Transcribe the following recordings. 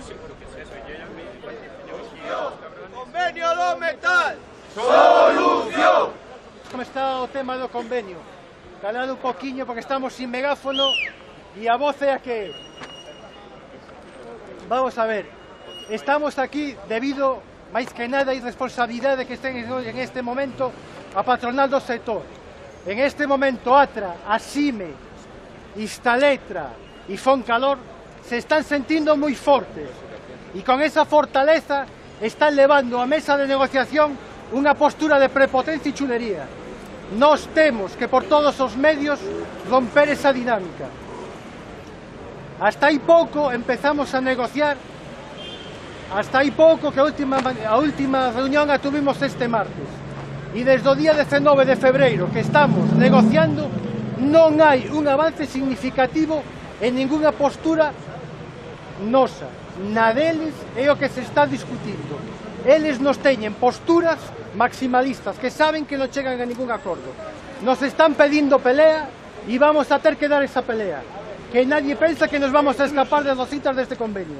Convenio do metal! Solución! Como está o tema do convenio? Calado un poquinho porque estamos sin megáfono e a voz é a que... Vamos a ver, estamos aquí debido, máis que nada, a irresponsabilidade que estén en este momento a patronal do sector. En este momento Atra, Asime, Instaletra e Foncalor se están sentindo moi fortes e con esa fortaleza están levando a mesa de negociación unha postura de prepotencia e chulería. Nós temos que por todos os medios romper esa dinámica. Hasta aí pouco empezamos a negociar, hasta aí pouco que a última reunión a tuvimos este martes. E desde o día 19 de febreiro que estamos negociando non hai un avance significativo en ninguna postura nosa. Na deles é o que se está discutindo. Eles nos teñen posturas maximalistas que saben que non chegan a ningún acordo. Nos están pedindo pelea e vamos a ter que dar esa pelea. Que nadie pensa que nos vamos a escapar de dos citas deste convenio.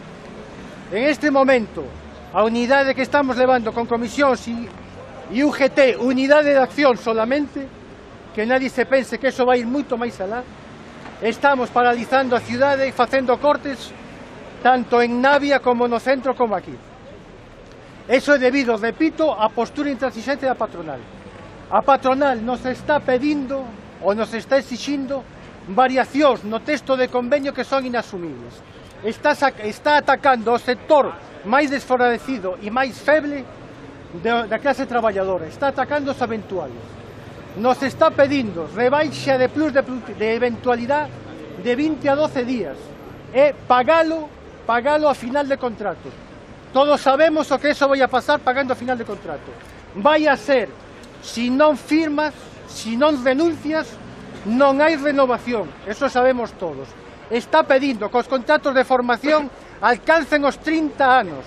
En este momento, a unidade que estamos levando con comisións e UGT, unidade de acción solamente, que nadie se pense que eso vai ir moito máis alá, estamos paralizando a cidade e facendo cortes tanto en Navia como no centro como aquí. Eso é debido, repito, á postura intransigente da patronal. A patronal nos está pedindo ou nos está exixindo variacións no texto de convenio que son inasumibles. Está atacando o sector máis desfavorecido e máis feble da clase traballadora. Está atacando os eventuales. Nos está pedindo rebaixa de plus de eventualidade de 20 a 12 días e pagalo a final de contrato. Todos sabemos o que eso vai a pasar pagando a final de contrato. Vai a ser, se non firmas, se non renuncias, non hai renovación. Eso sabemos todos. Está pedindo que os contratos de formación alcancen os 30 anos.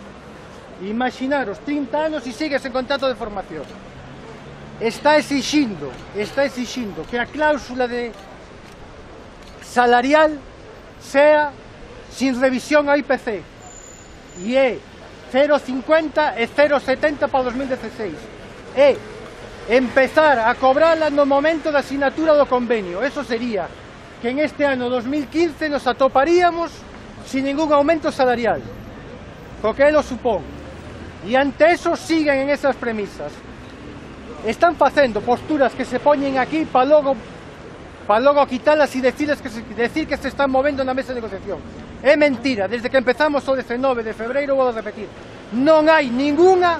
Imaginaros, 30 anos e sigues en contrato de formación. Está exixindo que a cláusula de salarial sea sin revisión a IPC e é 0,50 e 0,70 para 2016 e empezar a cobrala no momento da asinatura do convenio. Eso sería que en este ano 2015 nos atoparíamos sin ningún aumento salarial, co que lo supón, e ante eso siguen en esas premisas. Están facendo posturas que se poñen aquí para logo quitalas e decir que se están movendo na mesa de negociación. É mentira, desde que empezamos o 19 de febreiro, vou a repetir, non hai ninguna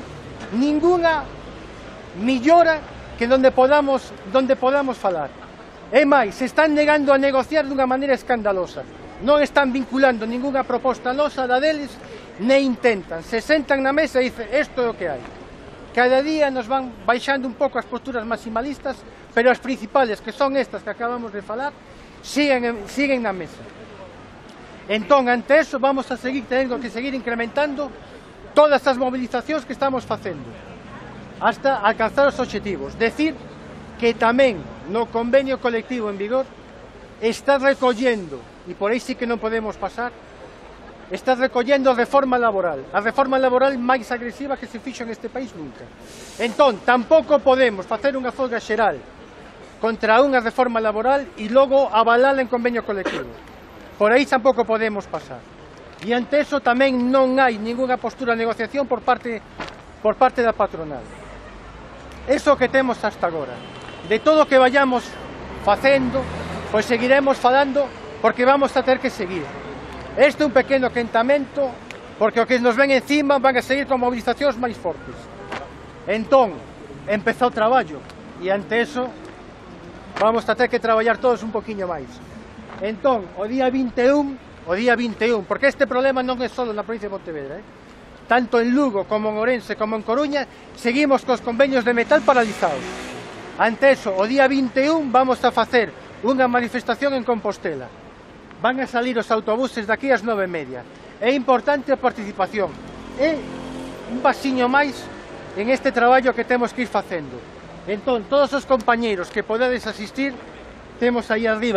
millora que donde podamos falar. É máis, se están negando a negociar dunha maneira escandalosa. Non están vinculando ninguna proposta nosa da deles, nem intentan. Se sentan na mesa e dicen, isto é o que hai. Cada día nos van baixando un pouco as posturas maximalistas, pero as principales, que son estas que acabamos de falar, siguen na mesa. Entón, ante eso, vamos a tendo que seguir incrementando todas as movilizacións que estamos facendo, hasta alcanzar os obxectivos. Decir que tamén no convenio colectivo en vigor está recollendo, e por aí sí que non podemos pasar, está recollendo a reforma laboral máis agresiva que se fixo en este país nunca. Entón, tampouco podemos facer unha folga xeral contra unha reforma laboral e logo avalala en convenio colectivo. Por aí tampouco podemos pasar. E ante eso tamén non hai ninguna postura de negociación por parte da patronal. Eso que temos hasta agora. De todo o que vayamos facendo, pois seguiremos falando porque vamos a ter que seguir. Este é un pequeno quentamento porque o que nos ven encima van a seguir con movilizacións máis fortes. Entón, empezou o traballo e ante eso vamos a ter que traballar todos un poquinho máis. Entón, o día 21, porque este problema non é só na provincia de Pontevedra, tanto en Lugo como en Ourense como en Coruña, seguimos cos convenios de metal paralizados. Ante eso, o día 21 vamos a facer unha manifestación en Compostela. Van a salir os autobuses daqui ás 9:30. É importante a participación. É un pasiño máis en este traballo que temos que ir facendo. Entón, todos os compañeiros que podedes asistir, temos aí arriba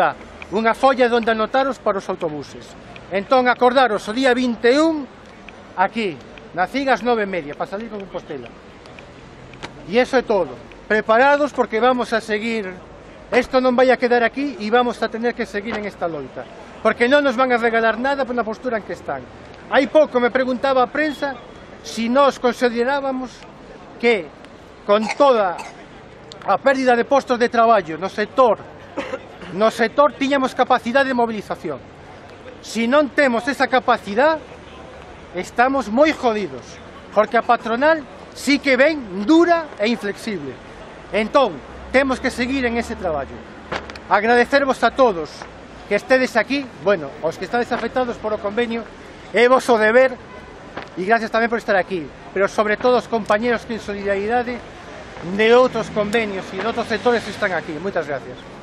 unha folla onde anotaros para os autobuses. Entón, acordaros o día 21, aquí, na CIG ás 9:30, para salir con Compostela. E iso é todo. Preparados porque vamos a seguir, isto non vai a quedar aquí e vamos a tener que seguir en esta loita. Porque non nos van a regalar nada por na postura en que están. Hai pouco me preguntaba a prensa si nós considerábamos que con toda a pérdida de postos de traballo no sector tiñamos capacidade de movilización. Si non temos esa capacidade, estamos moi jodidos, porque a patronal sí que ven dura e inflexible. Entón, temos que seguir en ese traballo. Agradecervos a todos que estedes aquí, bueno, os que estades afectados por o convenio, é vosso deber, e gracias tamén por estar aquí, pero sobre todo os compañeros que en solidaridade de outros convenios e de outros sectores están aquí. Moitas gracias.